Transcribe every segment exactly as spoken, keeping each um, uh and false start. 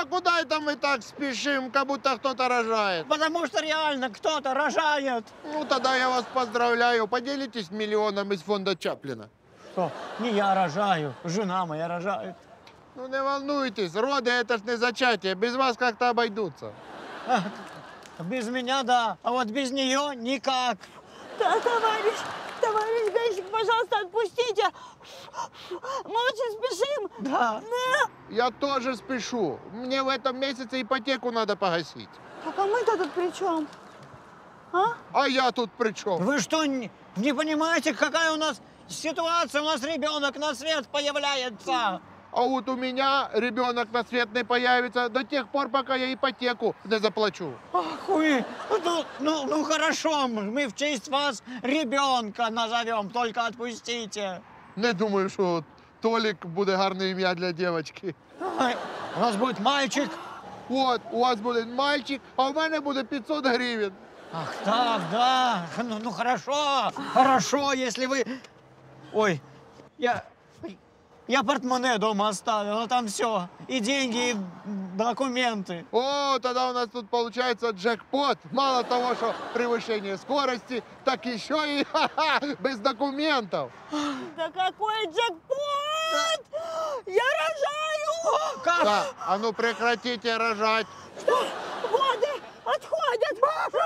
а куда это мы так спешим, как будто кто-то рожает? Потому что реально кто-то рожает. Ну, тогда я вас поздравляю. Поделитесь миллионом из фонда Чаплина. Что? Не я рожаю, жена моя рожает. Ну, не волнуйтесь, роды это ж не зачатие. Без вас как-то обойдутся. А, без меня, да, а вот без нее никак. Да, товарищ, товарищ гаишник, пожалуйста, отпустите. Мы очень спешим. Да. Я тоже спешу. Мне в этом месяце ипотеку надо погасить. Так а мы-то тут при чем? А? А я тут при чем? Вы что, не, не понимаете, какая у нас ситуация? У нас ребенок на свет появляется. А вот у меня ребенок на свет не появится до тех пор, пока я ипотеку не заплачу. Ах вы, ну, ну, ну хорошо, мы в честь вас ребенка назовем, только отпустите. Не думаю, що Толік буде гарне ім'я для дівчинки. Ай, у нас будет мальчик. От, у вас буде мальчик, а у мене буде пятьсот гривень. Ах так, да. Ну, ну хорошо, хорошо, если вы... Ой, я... Я портмоне дома оставил, а там все. И деньги, и документы. О, тогда у нас тут получается джекпот. Мало того, что превышение скорости, так еще и ха-ха, без документов. Да какой джекпот! Я рожаю! Как? Да, а ну прекратите рожать. Что? Воды отходят!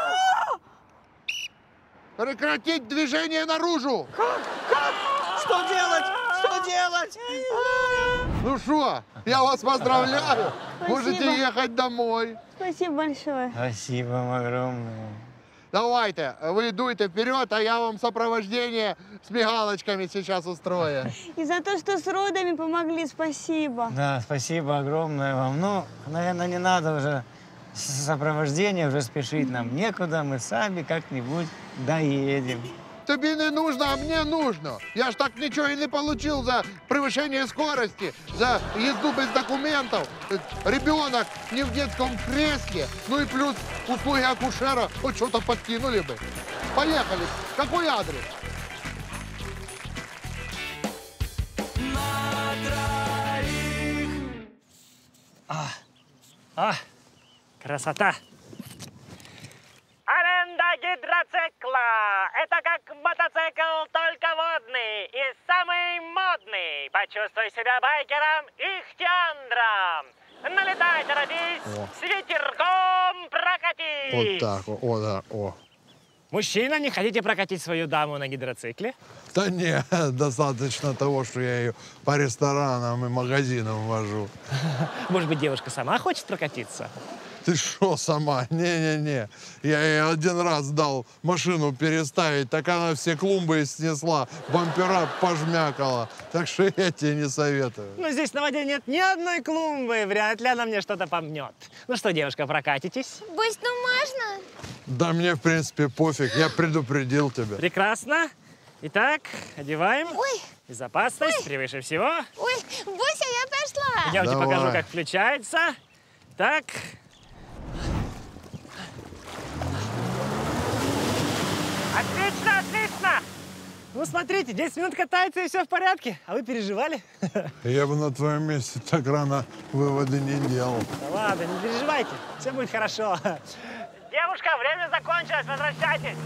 Прекратить движение наружу. Как? Как? Что делать? Что делать? Ну что, я вас поздравляю. Спасибо. Можете ехать домой. Спасибо большое. Спасибо вам огромное. Давайте, вы дуйте вперед, а я вам сопровождение с мигалочками сейчас устрою. И за то, что с родами помогли, спасибо. Да, спасибо огромное вам. Ну, наверное, не надо уже сопровождение, уже спешить нам некуда. Мы сами как-нибудь доедем. Тебе не нужно, а мне нужно. Я ж так ничего и не получил за превышение скорости, за езду без документов. Ребенок не в детском кресле. Ну и плюс услуги акушера хоть что-то подкинули бы. Поехали. Какой адрес? А, а, красота. Аренда гидроцикла. Это как мотоцикл, только водный и самый модный. Почувствуй себя байкером Ихтиандром. Налетай, торопись, с ветерком прокатись. Вот так, о, да, о. Мужчина, не хотите прокатить свою даму на гидроцикле? Да не, достаточно того, что я ее по ресторанам и магазинам вожу. Может быть, девушка сама хочет прокатиться? Ты что сама? Не-не-не. Я ей один раз дал машину переставить, так она все клумбы снесла, бампера пожмякала. Так что я тебе не советую. Ну, здесь на воде нет ни одной клумбы. Вряд ли она мне что-то помнет. Ну что, девушка, прокатитесь? Бусь, ну можно? Да мне, в принципе, пофиг. Я предупредил тебя. Прекрасно. Итак, одеваем. Ой. Безопасность превыше всего. Ой, Буся, я пошла. Я тебе Давай. покажу, как включается. Так. Отлично, отлично! Ну, смотрите, десять минут катается, и все в порядке. А вы переживали? Я бы на твоем месте так рано выводы не делал. Да ладно, не переживайте. Все будет хорошо. Девушка, время закончилось. Возвращайтесь.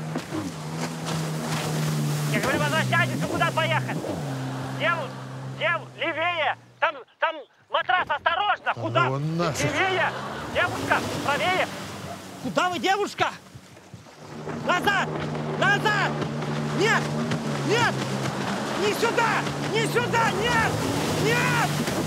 Я говорю, возвращайтесь. Вы куда поехать? Девушка, дев, левее. Там, там матрас, осторожно. Куда? его нафиг. Левее. Девушка, правее. Куда вы, девушка? Назад! Назад! Нет! Нет! Не сюда! Не сюда! Нет! Нет!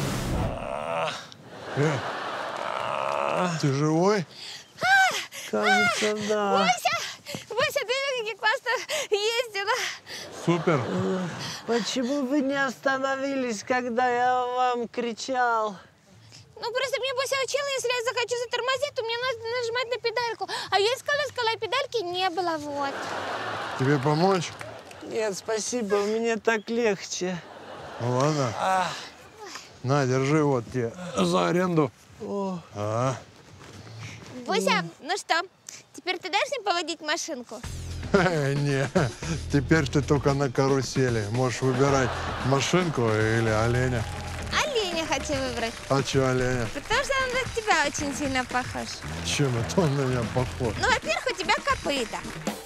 Э, ты живой? Кажется, да. Буся, Буся, ты как классно ездила. Супер. Почему вы не остановились, когда я вам кричал? Ну, просто мне Буся учила, если я захочу затормозить, то мне надо нажимать на педальку. А я искала, искала, и педальки не было, вот. Тебе помочь? Нет, спасибо, мне так легче. Ну ладно. А. На, держи вот тебе за аренду. О. А. Буся, ну что, теперь ты дашь мне поводить машинку? Э, Не, теперь ты только на карусели. Можешь выбирать машинку или оленя. Оленя. оленя хочу выбрать. А чё, оленя? Потому что он на тебя очень сильно похож. Чем это он на меня похож? Ну, во-первых, у тебя копыта.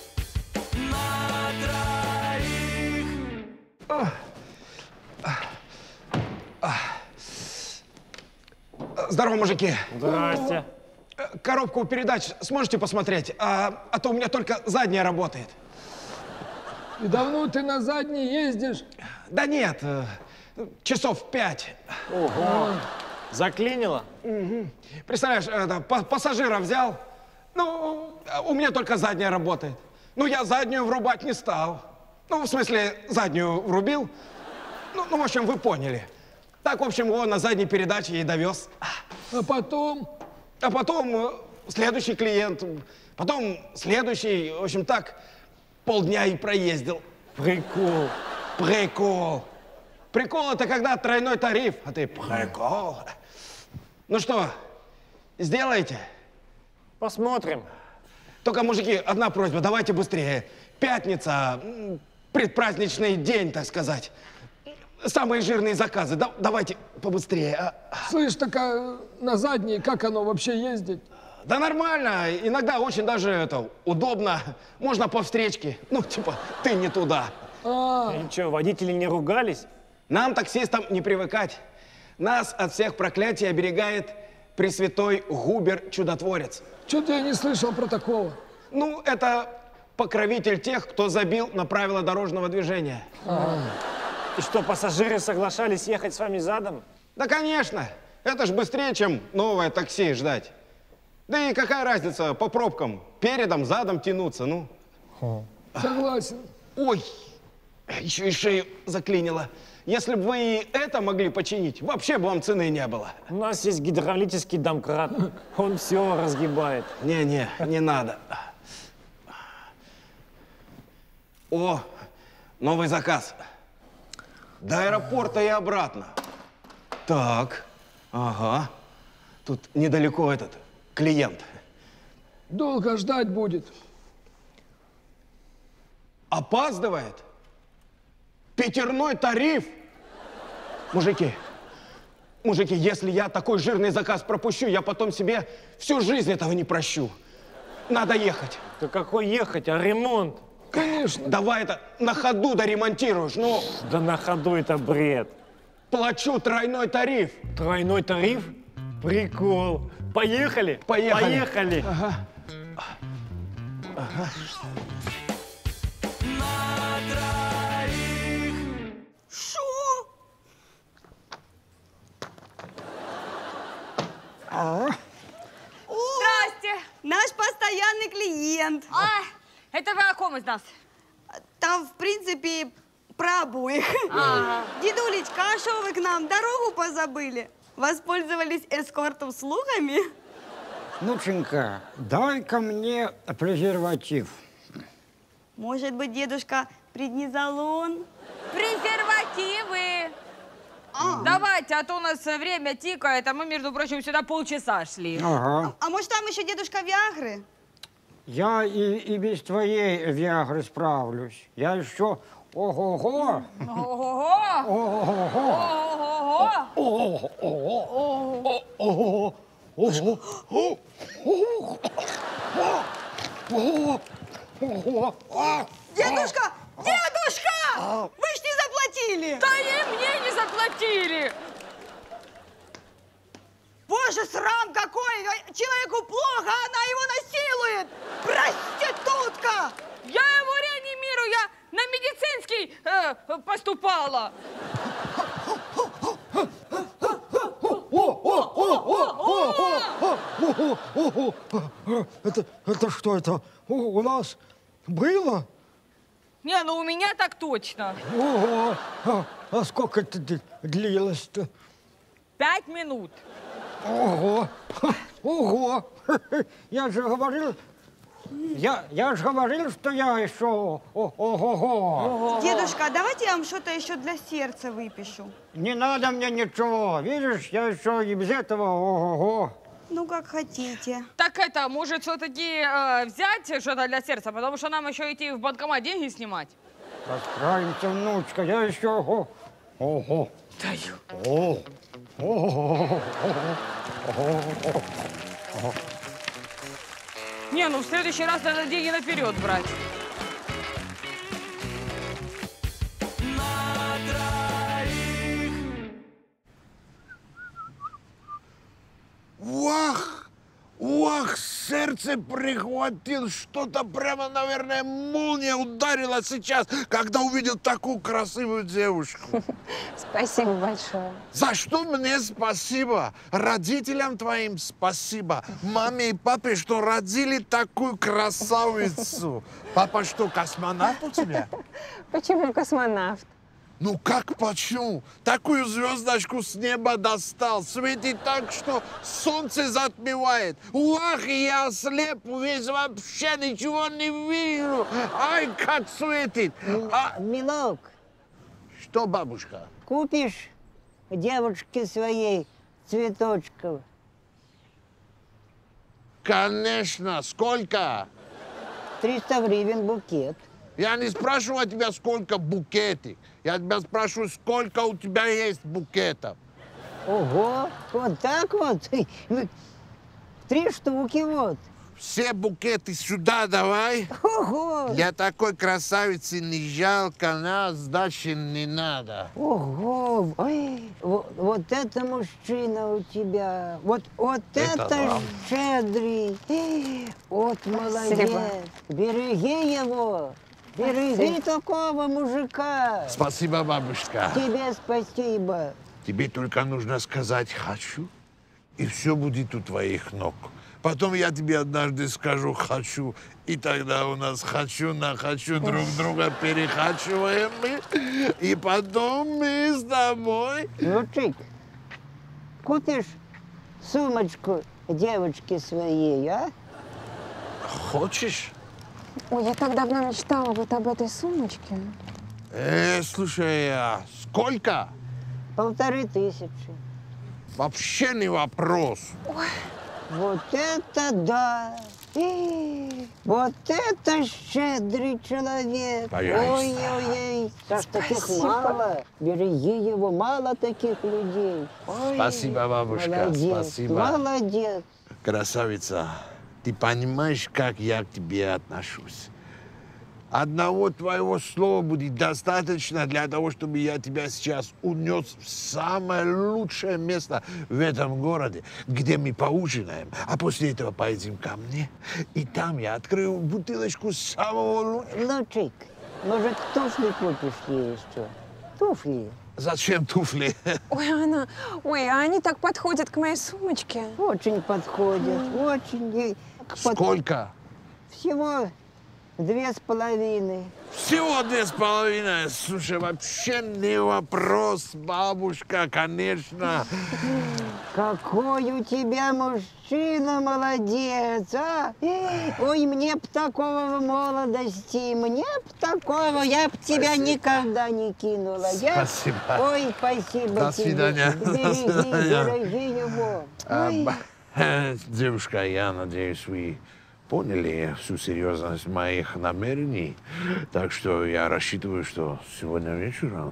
Здорово, мужики. Здрасте. Коробку передач сможете посмотреть? А, а то у меня только задняя работает. И давно ты на задней ездишь? Да нет, э, часов пять. Ого. Заклинило? Представляешь, это, па- пассажира взял. Ну, у меня только задняя работает. Ну, я заднюю врубать не стал. Ну, в смысле, заднюю врубил. Ну, ну, в общем, вы поняли. Так, в общем, его на задней передаче и довез. А потом? А потом э, следующий клиент, потом следующий. В общем, так полдня и проездил. Прикол. Прикол. Прикол — это когда тройной тариф, а ты прикол. Ну что, сделаете? Посмотрим. Только, мужики, одна просьба, давайте быстрее. Пятница, м, предпраздничный день, так сказать. Самые жирные заказы. Да- давайте побыстрее. а. Слышь, так а на задней как оно вообще ездить? Да нормально, иногда очень даже это удобно. Можно по встречке. Ну, типа, ты не туда. А, И что, водители не ругались? Нам, таксистам, не привыкать. Нас от всех проклятий оберегает Пресвятой Губер-чудотворец. что-то я не слышал про такого. Ну, это покровитель тех, кто забил на правила дорожного движения. И что, пассажиры соглашались ехать с вами задом? Да, конечно. Это ж быстрее, чем новое такси ждать. Да и какая разница по пробкам? Передом, задом тянуться, ну. Согласен. Ой, еще и шею заклинило. Если бы вы и это могли починить, вообще бы вам цены не было. У нас есть гидравлический домкрат. Он все разгибает. Не-не, не надо. О, новый заказ. До аэропорта и обратно. Так, ага. Тут недалеко этот клиент. Долго ждать будет. Опаздывает? Пятерной тариф? Мужики, мужики, если я такой жирный заказ пропущу, я потом себе всю жизнь этого не прощу. Надо ехать. Да какой ехать, а ремонт? Конечно. Давай это на ходу доремонтируешь. Ну, Да на ходу это бред. плачу тройной тариф. Тройной тариф? Прикол. Поехали? Поехали. Поехали. Здрасте. Наш постоянный клиент. А, это вы о ком из нас? Там, в принципе, про обоих. Дедулечка, а что вы к нам дорогу позабыли? Воспользовались эскорт-услугами? Внученька, дай-ка мне презерватив. Может быть, дедушка, преднизолон? Презервативы. Давайте, а то у нас время тикает, а мы, между прочим, сюда полчаса шли. Ага. А может, там еще дедушка Виагры? Я и, и без твоей Виагры справлюсь. Я еще ого-го. Ого-го! Ого-го. Ого-го! Ого-го. Ого. Ого. Дедушка! Дедушка! Вы ж не заплатили! Да и мне не заплатили! Боже, срам какой! Человеку плохо, а она его насилует! Проститутка! Я его реанимирую, я на медицинский э, поступала. Это, это что это? У, у нас было? Не, ну у меня так точно. Ого. А, а сколько это д- длилось-то? Пять минут. Ого. Ха, ого. Я же говорил, я, я же говорил, что я еще о- ого-го. Дедушка, а давайте я вам что-то еще для сердца выпишу. Не надо мне ничего. Видишь, я еще и без этого ого-го. Ну, как хотите. Так это, может, все-таки э, взять что-то для сердца, потому что нам еще идти в банкомат деньги снимать. Расправимся, внучка, я еще ого, Ого. Даю. О. О. Не, ну в следующий раз надо деньги наперед брать. Вах! Вах! Сердце прихватил. Что-то прямо, наверное, молния ударила сейчас, когда увидел такую красивую девушку. Спасибо большое. За что мне спасибо? Родителям твоим спасибо. Маме и папе, что родили такую красавицу. Папа что, космонавт у тебя? Почему космонавт? Ну как почему? Такую звездочку с неба достал. Светит так, что солнце затмевает. Уах, я ослеп весь, вообще ничего не вижу. Ай, как светит. А... Милок, Что, бабушка? купишь девушке своей цветочков? Конечно. Сколько? триста гривен букет. Я не спрашиваю тебя, сколько букетик. Я тебя спрашиваю, сколько у тебя есть букетов. Ого, вот так вот. Три штуки вот. Все букеты сюда давай. Ого! Для такой красавицы не жалко, на сдачи не надо. Ого! Ой, вот, вот это мужчина у тебя. Вот, вот Это это, вам. щедрый. Эй, вот молодец. Спасибо. Береги его. Береги такого мужика. Спасибо, бабушка. Тебе спасибо. Тебе только нужно сказать «хочу», и все будет у твоих ног. Потом я тебе однажды скажу «хочу», и тогда у нас «хочу» на «хочу» друг друга перехачиваем мы, и потом мы с тобой... Лучик, купишь сумочку девочке своей, а? Хочешь? Ой, я так давно мечтала вот об этой сумочке. Э, слушай, а сколько? Полторы тысячи. Вообще не вопрос. Вот это да! Эй, вот это щедрый человек! Пожалуйста. Ой-ой-ой! Саш, таких мало. Береги его, мало таких людей. Ой, Спасибо, бабушка, молодец, спасибо. Молодец. Красавица, ты понимаешь, как я к тебе отношусь? Одного твоего слова будет достаточно для того, чтобы я тебя сейчас унес в самое лучшее место в этом городе, где мы поужинаем, а после этого поедем ко мне, и там я открою бутылочку самого лучшего. Лучик, может, туфли купишь ей еще? Туфли. Зачем туфли? Ой, она, ой, а они так подходят к моей сумочке. Очень подходит, очень. ей под- Сколько? Всего две с половиной. Всего две с половиной. Слушай, вообще не вопрос, бабушка, конечно. Какой у тебя мужчина молодец, а? Ой, мне б такого в молодости, мне б такого, я б тебя никогда не кинула. Я... Спасибо. Ой, спасибо До тебе. свидания. Береги, До свидания. береги его. А, Ой. ба- э, Девушка, я надеюсь, вы поняли всю серьезность моих намерений. Так что я рассчитываю, что сегодня вечером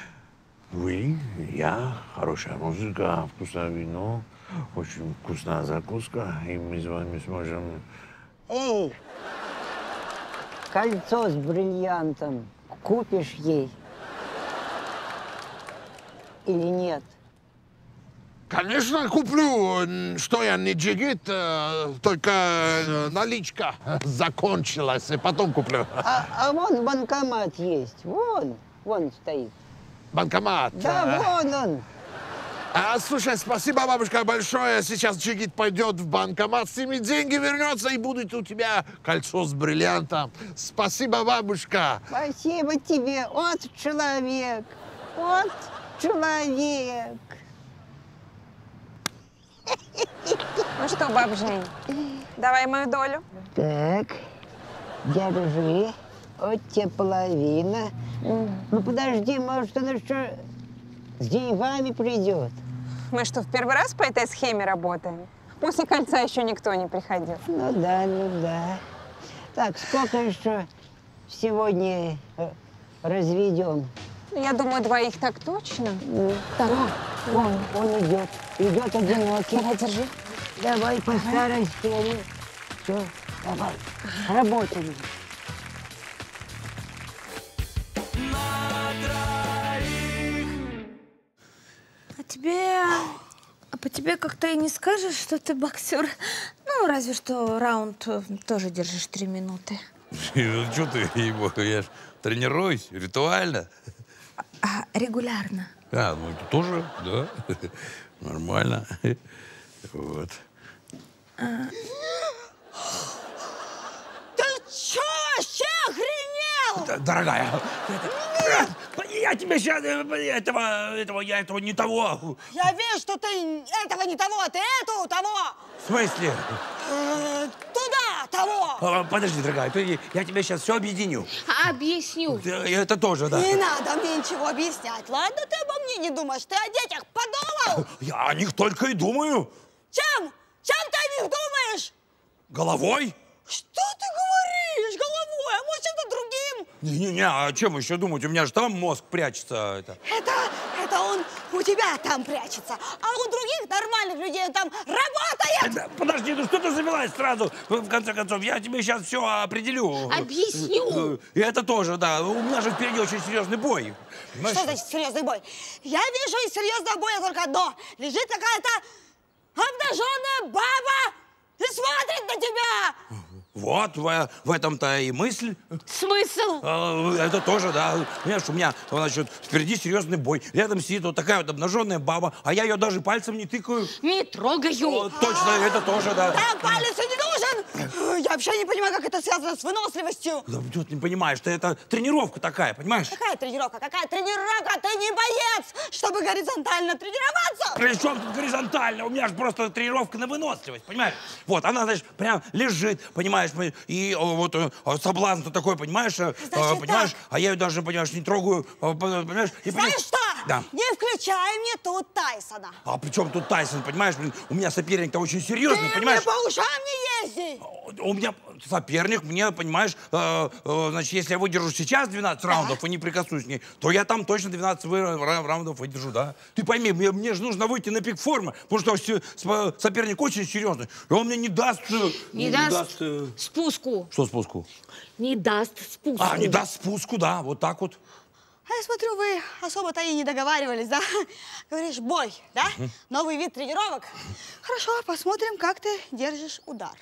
вы, я, хорошая музыка, вкусное вино, очень вкусная закуска, и мы с вами сможем... Эй, кольцо с бриллиантом купишь ей или нет? Конечно, куплю. Что я, не джигит, э, только э, наличка закончилась, и потом куплю. А, а вон банкомат есть, вон, вон стоит. Банкомат. Да, э. вон он. А, слушай, спасибо, бабушка, большое. Сейчас джигит пойдет в банкомат, с ними деньги вернется, и будет у тебя кольцо с бриллиантом. Спасибо, бабушка. Спасибо тебе, вот человек, вот человек. Ну что, баб Жень, давай мою долю. Так, держи, вот тебе половина. Ну подожди, может, он еще с деньгами придет. Мы что, в первый раз по этой схеме работаем? После кольца еще никто не приходил. Ну да, ну да. Так, сколько еще сегодня э, разведем? Я думаю, двоих так точно. Так, вон, он идет. Идет одинокий. Давай, держи. Давай по старой схеме. Все, давай. Работаем. А тебе... А по тебе как-то и не скажешь, что ты боксер. Ну, разве что раунд тоже держишь три минуты. Что ты, ей-богу, я ж тренируюсь ритуально. А регулярно? А, ну это тоже, да, нормально. Вот. Ты чё вообще охренел? Д- Дорогая, это- я тебе сейчас этого, этого, я этого не того. Я вижу, что ты этого не того, ты эту того. В смысле? Э, Туда того. А, Подожди, дорогая, ты- я тебе сейчас все объединю. Объясню. Да, Это тоже, да. Не надо мне ничего объяснять. Ладно, ты обо мне не думаешь. Ты о детях подумал? Я о них только и думаю. Чем? Чем ты о них думаешь? Головой? Что ты говоришь? Головой? А может, чем-то другим? Не-не-не, а чем еще думать? У меня же там мозг прячется. Это. Это, это он у тебя там прячется. А у других нормальных людей он там работает. Да, Подожди, ну что ты завелась сразу? В конце концов, я тебе сейчас все определю. Объясню. И это тоже, да. У меня же впереди очень серьезный бой. Понимаешь? Что значит серьезный бой? Я вижу из серьезного боя только одно. Лежит какая-то обнаженная баба и смотрит на тебя. Вот, в, в этом-то и мысль. Смысл? А, Это тоже, да. Понимаешь, у меня, значит, впереди серьезный бой. Рядом сидит вот такая вот обнаженная баба, а я ее даже пальцем не тыкаю. Не трогаю. О, точно, это тоже, да. Там палец и не нужен. Я вообще не понимаю, как это связано с выносливостью. Да, тут не понимаешь, что это тренировка такая, понимаешь? Какая тренировка? Какая тренировка? Ты не боец, чтобы горизонтально тренироваться. При чем тут горизонтально? У меня же просто тренировка на выносливость, понимаешь? Вот, она, значит, прям лежит, понимаешь, и о, вот э, соблазн такой, понимаешь, э, Значит, понимаешь, так. а я ее даже, понимаешь, не трогаю, э, понимаешь? И, Знаешь что? Да. Не включай мне тут Тайсона. А при чем тут Тайсон, понимаешь? Блин, у меня соперник-то очень серьезный, Ты понимаешь? мне по ушам не езди. У меня соперник, мне, понимаешь, э, э, значит, если я выдержу сейчас двенадцать раундов и не прикоснусь к ней, то я там точно двенадцать вы- ра- раундов выдержу, да. Ты пойми, мне, мне же нужно выйти на пик формы, потому что с- с- соперник очень серьезный, и он мне не даст... э, Не даст э, спуску. Что спуску? Не даст спуску. А, не даст спуску, да, вот так вот. А я смотрю, вы особо-то и не договаривались, да? Говоришь, бой, да? Новый вид тренировок. Хорошо, посмотрим, как ты держишь удар.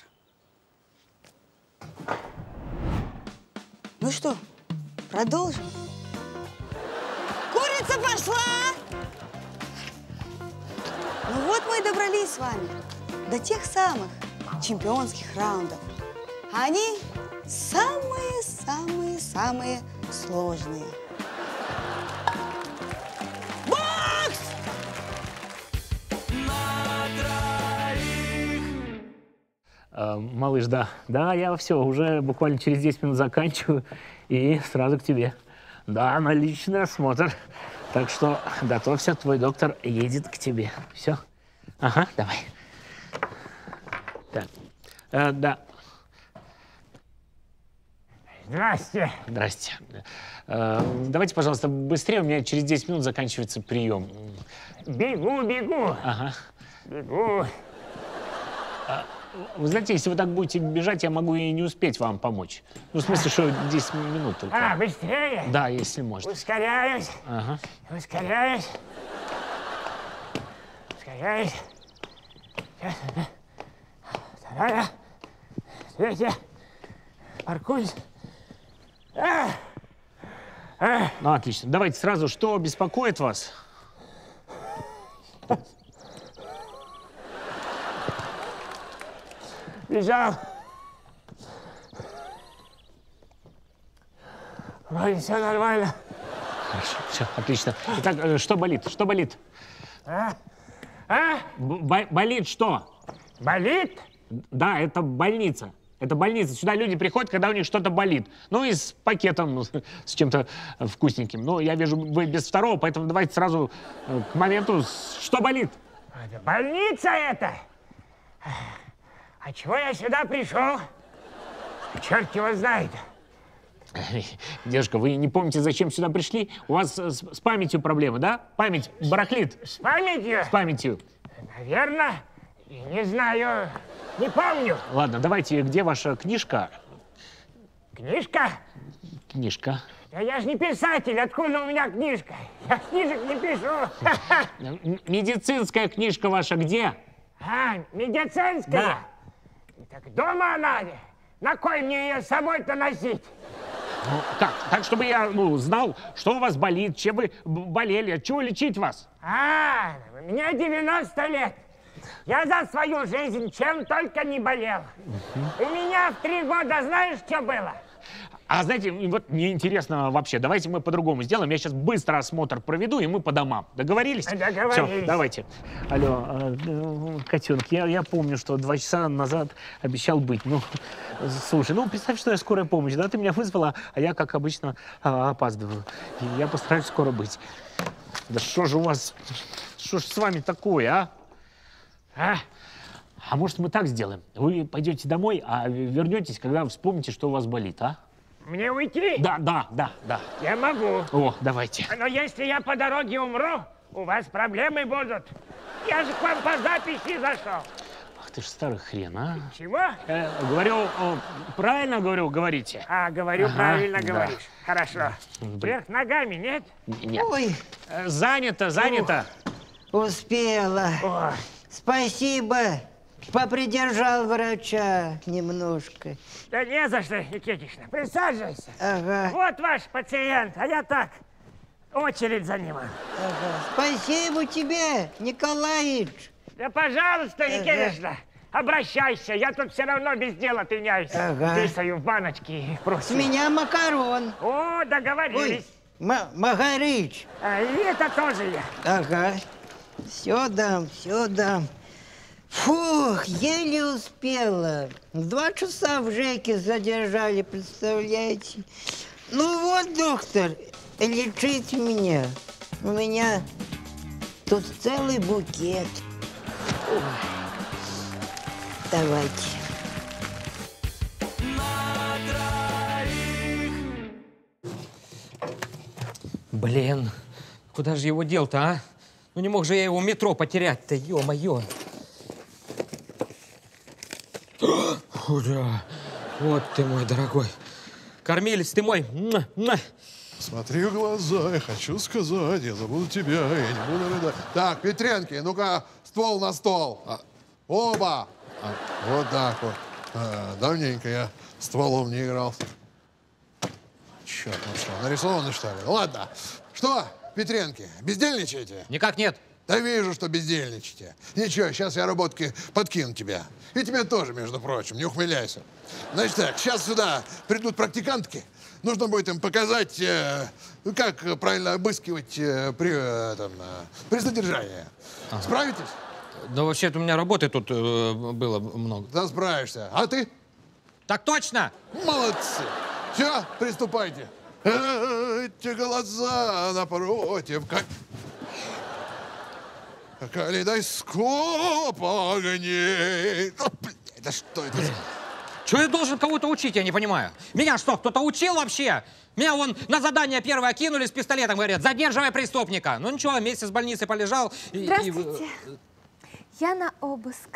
Ну что, продолжим? Курица пошла! Ну вот мы и добрались с вами до тех самых чемпионских раундов. Они самые-самые-самые сложные. Бокс! А, малыш, да. Да, я все, уже буквально через десять минут заканчиваю и сразу к тебе. Да, на личный осмотр. Так что готовься, твой доктор едет к тебе. Все? Ага, давай. Так, э, да. Здрасте. Здрасте. Э, давайте, пожалуйста, быстрее, у меня через десять минут заканчивается прием. Бегу, бегу. Ага. Бегу. А, вы знаете, если вы так будете бежать, я могу и не успеть вам помочь. Ну, в смысле, что десять минут только. А, быстрее? Да, если можно. Ускоряюсь. Ага. Ускоряюсь. Ускоряюсь. Сейчас. Вторая. Третья. Паркуюсь. А! А! Ну, отлично. Давайте сразу, что беспокоит вас? Бежал. Вроде все нормально. Хорошо, все, отлично. Итак, э, что болит? Что болит? А? А? Б- болит что? Болит? Да, это больница. Это больница. Сюда люди приходят, когда у них что-то болит. Ну и с пакетом, ну, с чем-то вкусненьким. Но я вижу, вы без второго, поэтому давайте сразу э, к моменту. Что болит? Это больница это? А чего я сюда пришел? Черт его знает. Дедушка, вы не помните, зачем сюда пришли? У вас с, с памятью проблемы, да? Память барахлит. С памятью? С памятью. Наверное. Не знаю. Не помню. Ладно, давайте, где ваша книжка? Книжка? Книжка. Да я же не писатель, откуда у меня книжка? Я книжек не пишу. Медицинская книжка ваша где? А, медицинская? Да. Так дома она. На кой мне ее с собой-то носить? Ну, так, так, чтобы я ну, знал, что у вас болит, чем вы болели, от чего лечить вас. А, мне девяносто лет. Я за свою жизнь чем только не болел. У меня в три года знаешь, что было? А знаете, вот мне интересно вообще, давайте мы по-другому сделаем. Я сейчас быстро осмотр проведу, и мы по домам. Договорились? Договорились. Все, давайте. Алло, э, котенок, я, я помню, что два часа назад обещал быть. Ну, слушай, ну представь, что я скорая помощь, да? Ты меня вызвала, а я, как обычно, а, опаздываю. И я постараюсь скоро быть. Да что же у вас, что ж с вами такое, а? А? А может, мы так сделаем? Вы пойдете домой, а вернетесь, когда вспомните, что у вас болит, а? Мне уйти? Да, да, да, да. Я могу. О, давайте. Но если я по дороге умру, у вас проблемы будут. Я же к вам по записи зашел. Ах ты ж старый хрен, а? Чего? Э, говорю, о, правильно говорю, говорите? А, говорю, Ага, правильно да. говоришь. Хорошо. Блин. Вверх ногами, нет? Нет. Ой. Э, занято, занято. Ух, успела. О. Спасибо. Попридержал врача немножко. Да не за что, Никитична. Присаживайся. Ага. Вот ваш пациент, а я так, очередь за ним. Ага. Спасибо тебе, Николаич. Да, пожалуйста, Ага. Никитична, обращайся. Я тут все равно без дела тыняюсь. Ага. Писаю в баночки и С просим. меня макарон. О, договорились. Ой, Ма- Магарыч. А, и это тоже я. Ага. Все дам, все дам. Фух, еле успела. Два часа в ЖЭКе задержали, представляете? Ну вот, доктор, лечите меня. У меня тут целый букет. Ой. Давайте. Блин, куда же его дел-то, а? Ну не мог же я его в метро потерять-то, ё-моё. Ура! Вот ты мой дорогой. Кормилец ты мой. Муа, муа. Смотри в глаза, я хочу сказать, я забуду тебя, я не буду рыдать. Так, Петренки, ну-ка, ствол на стол. А. Оба. А, вот так вот. А, давненько я стволом не играл. Черт, ну что, нарисованы, что ли? Ладно. Что, Петренки, бездельничаете? Никак нет. Да вижу, что бездельничаете. Ничего, сейчас я работки подкину тебя. И тебе тоже, между прочим, не ухмыляйся. Значит так, сейчас сюда придут практикантки. Нужно будет им показать, э, как правильно обыскивать э, при, э, этом, э, при задержании. Ага. Справитесь? Да вообще-то у меня работы тут э, было много. Да, справишься. А ты? Так точно! Молодцы! Все, приступайте. Эти глаза напротив, как... Калейдоскоп огней. Да что это? Чего я должен кого-то учить, я не понимаю. Меня что, кто-то учил вообще? Меня вон на задание первое кинули с пистолетом, говорят, задерживай преступника. Ну ничего, месяц в больнице полежал. И, Здравствуйте. И... Я на обыск.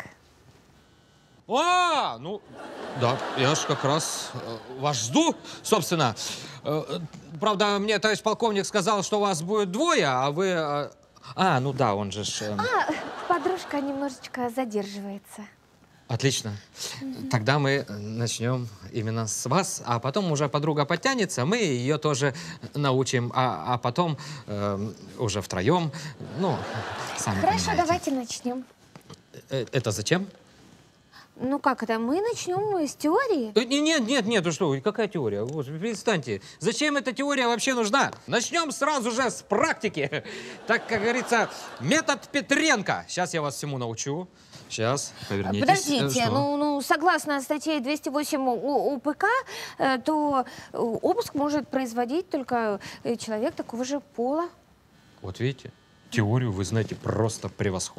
А, ну, да, я ж как раз э, вас жду, собственно. Э, правда, мне товарищ полковник сказал, что вас будет двое, а вы... Э, а, ну да, он же... ж, э, А, подружка немножечко задерживается. Отлично. Тогда мы начнем именно с вас, а потом уже подруга подтянется, мы ее тоже научим, а, а потом э, уже втроем, ну, сами Хорошо, понимаете. давайте начнем. Э, Это зачем? Ну как это? Мы начнем с теории. Э, Нет, нет, нет, ну что, какая теория? Господи, перестаньте. Зачем эта теория вообще нужна? Начнем сразу же с практики. Так, как говорится, метод Петренко. Сейчас я вас всему научу. Сейчас, повернитесь. Подождите, Э, что? ну, ну, согласно статье двести восемь УПК, э, то э, обыск может производить только э, человек такого же пола. Вот видите, теорию вы знаете просто превосходно.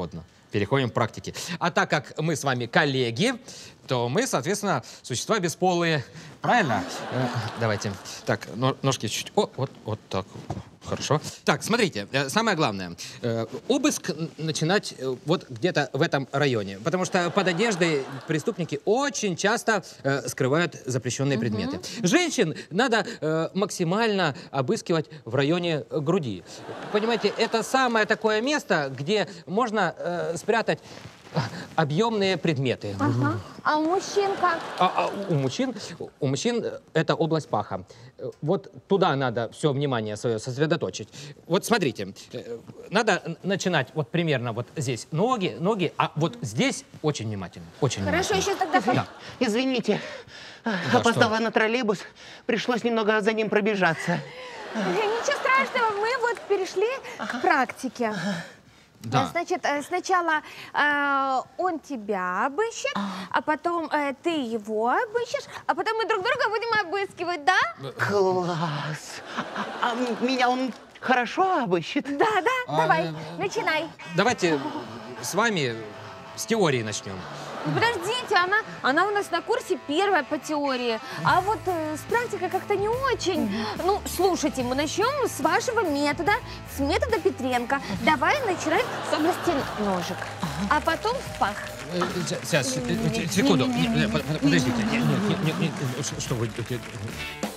переходим к практике. А так как мы с вами коллеги, то мы, соответственно, существа бесполые. Правильно? Э, давайте. Так, но- ножки чуть-чуть. О, вот, вот так. Хорошо. Так, смотрите, э, самое главное. Э, обыск н- начинать э, вот где-то в этом районе. Потому что под одеждой преступники очень часто э, скрывают запрещенные предметы. Женщин надо э, максимально обыскивать в районе э, груди. Понимаете, это самое такое место, где можно э, спрятать объемные предметы. Ага. А у мужчин как? А, а у мужчин, у мужчин это область паха. Вот туда надо все внимание свое сосредоточить. Вот смотрите, э, надо н- начинать вот примерно вот здесь ноги, ноги, а вот здесь очень внимательно, очень Хорошо, внимательно. еще тогда... Да. Извините, За опоздала что? на троллейбус, пришлось немного за ним пробежаться. Ничего страшного, мы вот перешли к практике. Да. Э, Значит, э, сначала э, он тебя обыщет, а потом э, ты его обыщешь, а потом мы друг друга будем обыскивать, да? Класс! А м- меня он хорошо обыщет? Да, да, А, давай, э, начинай. Давайте с вами с теории начнем. Ну, подождите, она, она у нас на курсе первая по теории, а вот э, с практикой как-то не очень. Ну, слушайте, мы начнем с вашего метода, с метода Петренко. Давай начинать с области ножек, а потом в пах. Э, Сейчас, сейчас, э, э, секунду. Не, не, под- под- Подождите. Не, не, не, не, не, что- Что вы... э,